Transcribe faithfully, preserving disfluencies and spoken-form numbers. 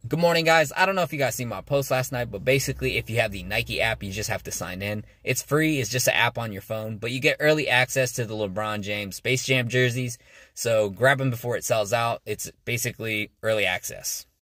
Good morning, guys. I don't know if you guys seen my post last night, but basically, if you have the Nike app, you just have to sign in. It's free. It's just an app on your phone, but you get early access to the LeBron James Space Jam jerseys. So grab them before it sells out. It's basically early access.